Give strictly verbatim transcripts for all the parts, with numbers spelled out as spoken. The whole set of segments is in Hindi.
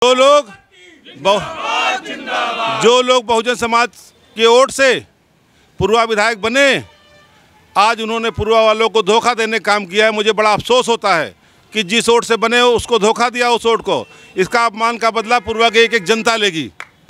जो लोग जो लोग बहुजन समाज के वोट से पूर्वा विधायक बने, आज उन्होंने पूर्वा वालों को धोखा देने का काम किया है। मुझे बड़ा अफसोस होता है कि जिस वोट से बने हो उसको धोखा दिया, उस वोट को। इसका अपमान का बदला पूर्वा की एक एक जनता लेगी।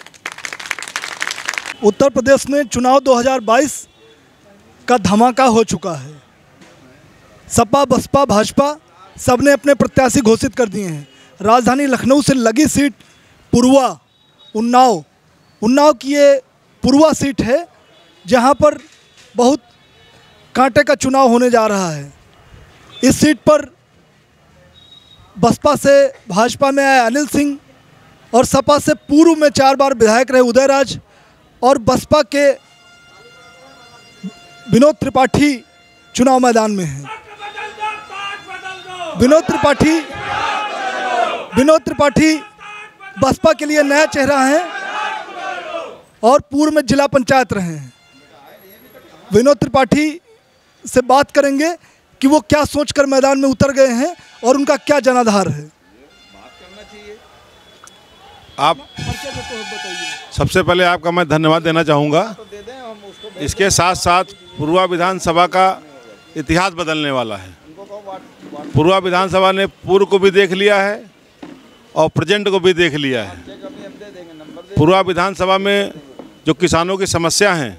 उत्तर प्रदेश में चुनाव दो हज़ार बाईस का धमाका हो चुका है। सपा, बसपा, भाजपा सबने अपने प्रत्याशी घोषित कर दिए हैं। राजधानी लखनऊ से लगी सीट पूर्वा उन्नाव उन्नाव की ये पूर्वा सीट है, जहां पर बहुत कांटे का चुनाव होने जा रहा है। इस सीट पर बसपा से भाजपा में आए अनिल सिंह और सपा से पूर्व में चार बार विधायक रहे उदयराज और बसपा के विनोद त्रिपाठी चुनाव मैदान में हैं। विनोद त्रिपाठी विनोद त्रिपाठी बसपा के लिए नया चेहरा हैं और पूर्व में जिला पंचायत रहे हैं। विनोद त्रिपाठी से बात करेंगे कि वो क्या सोचकर मैदान में उतर गए हैं और उनका क्या जनाधार है। आप सबसे पहले आपका मैं धन्यवाद देना चाहूँगा। इसके साथ साथ पूर्वा विधानसभा का इतिहास बदलने वाला है। पूर्वा विधानसभा ने पूर्व को भी देख लिया है और प्रेजेंट को भी देख लिया है। पूर्वा विधानसभा में जो किसानों की समस्या हैं,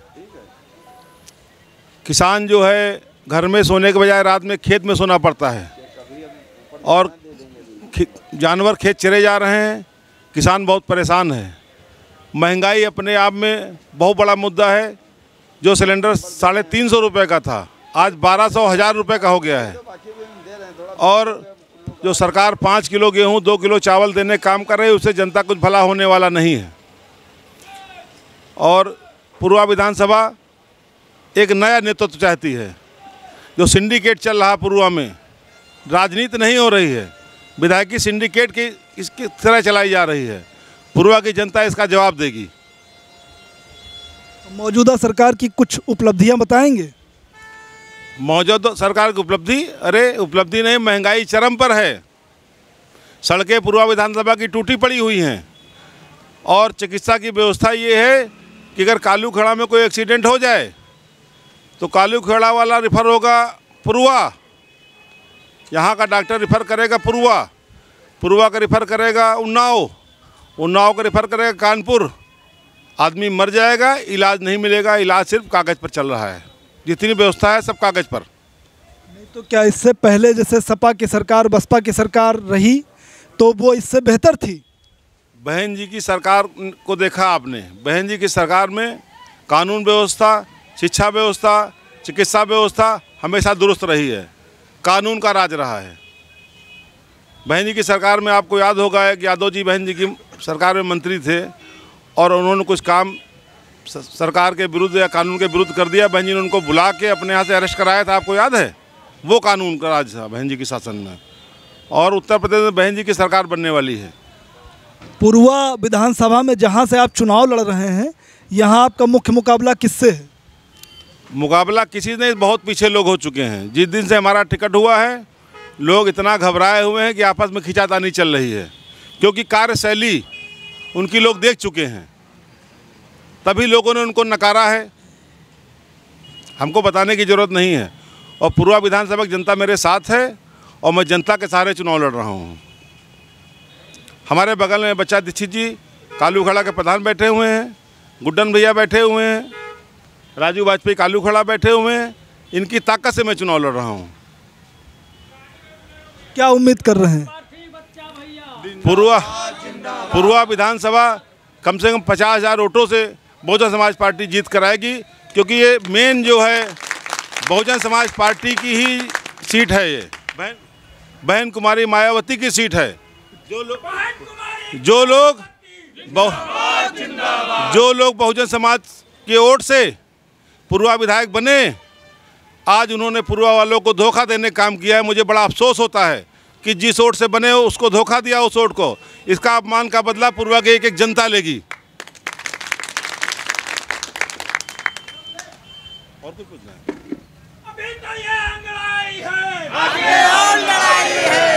किसान जो है घर में सोने के बजाय रात में खेत में सोना पड़ता है और जानवर खेत चरे जा रहे हैं। किसान बहुत परेशान है। महंगाई अपने आप में बहुत बड़ा मुद्दा है। जो सिलेंडर साढ़े तीन सौ रुपये का था आज बारह सौ हज़ार रुपये का हो गया है। और जो सरकार पाँच किलो गेहूं दो किलो चावल देने का काम कर रही है, उससे जनता कुछ भला होने वाला नहीं है। और पूर्वा विधानसभा एक नया नेतृत्व चाहती है। जो सिंडिकेट चल रहा पूर्वा में, राजनीति नहीं हो रही है, विधायकी सिंडिकेट की इसकी तरह चलाई जा रही है। पूर्वा की जनता इसका जवाब देगी। मौजूदा सरकार की कुछ उपलब्धियां बताएंगे। मौजूदा सरकार की उपलब्धि, अरे उपलब्धि नहीं, महंगाई चरम पर है। सड़कें पूर्वा विधानसभा की टूटी पड़ी हुई हैं और चिकित्सा की व्यवस्था ये है कि अगर कालू खेड़ा में कोई एक्सीडेंट हो जाए तो कालू खेड़ा वाला रिफ़र होगा पूर्वा, यहाँ का डॉक्टर रिफ़र करेगा पूर्वा, पूर्वा का रिफ़र करेगा उन्नाव, उन्नाव का रिफ़र करेगा कानपुर। आदमी मर जाएगा, इलाज नहीं मिलेगा। इलाज सिर्फ कागज़ पर चल रहा है। जितनी व्यवस्था है सब कागज़ पर। नहीं तो क्या इससे पहले जैसे सपा की सरकार, बसपा की सरकार रही तो वो इससे बेहतर थी? बहन जी की सरकार को देखा आपने। बहन जी की सरकार में कानून व्यवस्था, शिक्षा व्यवस्था, चिकित्सा व्यवस्था हमेशा दुरुस्त रही है। कानून का राज रहा है। बहन जी की सरकार में आपको याद होगा कि यादव जी बहन जी की सरकार में मंत्री थे और उन्होंने कुछ काम सरकार के विरुद्ध या कानून के विरुद्ध कर दिया। बहन जी ने उनको बुला के अपने यहाँ से अरेस्ट कराया था, आपको याद है? वो कानून का राज था बहन जी के शासन में। और उत्तर प्रदेश में बहन जी की सरकार बनने वाली है। पूर्वा विधानसभा में जहाँ से आप चुनाव लड़ रहे हैं, यहाँ आपका मुख्य मुकाबला किससे है? मुकाबला किसी ने, बहुत पीछे लोग हो चुके हैं। जिस दिन से हमारा टिकट हुआ है लोग इतना घबराए हुए हैं कि आपस में खींचातानी चल रही है, क्योंकि कार्यशैली उनकी लोग देख चुके हैं। तभी लोगों ने उनको नकारा है। हमको बताने की ज़रूरत नहीं है। और पूर्वा विधानसभा की जनता मेरे साथ है और मैं जनता के सहारे चुनाव लड़ रहा हूँ। हमारे बगल में बच्चा दीक्षित जी कालू खड़ा के प्रधान बैठे हुए हैं, गुड्डन भैया बैठे हुए हैं, राजू वाजपेयी कालू खड़ा बैठे हुए हैं। इनकी ताकत से मैं चुनाव लड़ रहा हूँ। क्या उम्मीद कर रहे हैं? पूर्वा पूर्वा विधानसभा कम से कम पचास हज़ार वोटों से बहुजन समाज पार्टी जीत कराएगी, क्योंकि ये मेन जो है बहुजन समाज पार्टी की ही सीट है। ये बहन बहन कुमारी मायावती की सीट है। जो लोग जो लोग जो लोग बहुजन समाज के वोट से पूर्वा विधायक बने, आज उन्होंने पूर्वा वालों को धोखा देने का काम किया है। मुझे बड़ा अफसोस होता है कि जिस वोट से बने हो उसको धोखा दिया, उस वोट को। इसका अपमान का बदला पूर्वा की एक एक जनता लेगी। और कुछ पूछना है? अभी तो ये लड़ाई है, आगे और लड़ाई है।